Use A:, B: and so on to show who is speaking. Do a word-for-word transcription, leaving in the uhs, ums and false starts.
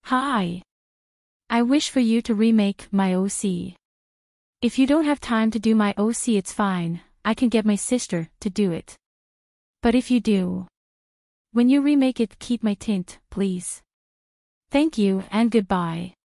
A: Hi. I wish for you to remake my O C. If you don't have time to do my O C, it's fine, I can get my sister to do it. But if you do, when you remake it, keep my tint, please. Thank you and goodbye.